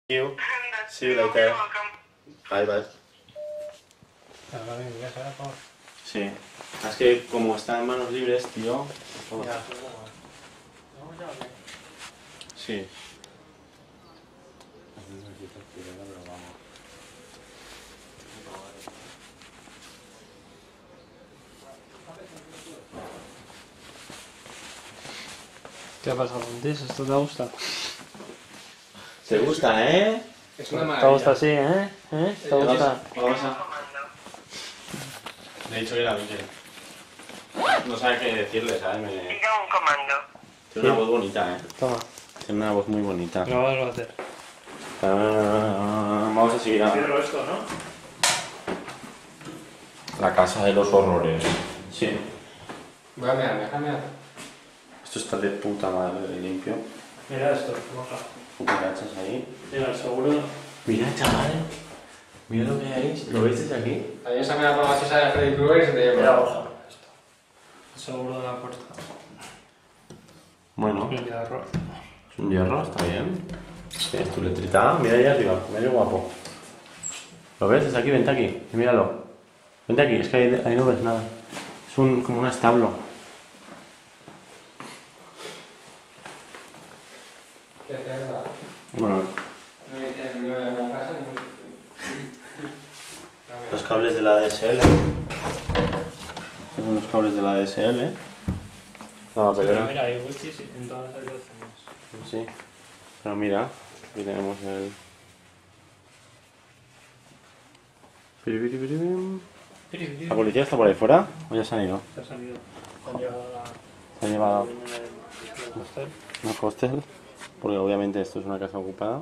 you. See you later. Bye bye. Sí. Es que como está en manos libres, tío. Sí. ¿Qué ha pasado antes? ¿Esto te gusta? ¿Te gusta, eh? Es una ¿Te maravilla. gusta así, eh? ¿Te gusta? Vamos a... Le he dicho que era Miguel. No sabe qué decirle, ¿sabes? Diga un comando. Tiene una voz bonita, eh. Toma, Tiene una voz muy bonita. lo vas a hacer. Vamos a seguir a... Cierro esto, ¿no? La casa de los horrores. Sí. Voy a mirar, déjame mirar. Esto está de puta madre de limpio. Mira esto, moja. ¿Qué cachas ahí? Mira, el seguro. Mira, chaval. Mira lo que hay. ¿Lo veis desde aquí? Ayer se me ha apagado esa de Freddy Krueger y se te lleva. Mira, hoja. Esto. El seguro de la puerta. Bueno, El hierro. es un hierro, está bien. Tienes tu letrita. Mira ahí arriba, mira qué guapo. ¿Lo ves? Desde aquí, vente aquí. Y míralo. Vente aquí, es que ahí no ves nada. Es como un establo. Qué cerda. Bueno, No me dices ni de la casa ni... los cables de la DSL. Estos son los cables de la DSL. No, Pero mira, hay wichis en todas las habitaciones. Sí. Pero mira, aquí tenemos el... Piripiripiripim. ¿La policía está por ahí fuera? ¿O ya se han ido? Se ha salido. Se han llevado a Se han llevado el hostel. un hostel, porque obviamente esto es una casa ocupada.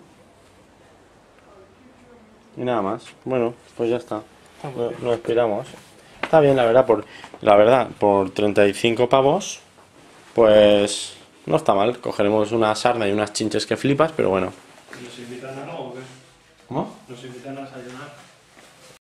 Y nada más. Bueno, pues ya está. Lo esperamos. Está bien, la verdad, por 35 pavos, pues no está mal. Cogeremos una sarna y unas chinches que flipas, pero bueno. ¿Nos invitan a algo o qué? ¿Cómo? ¿Nos invitan a desayunar?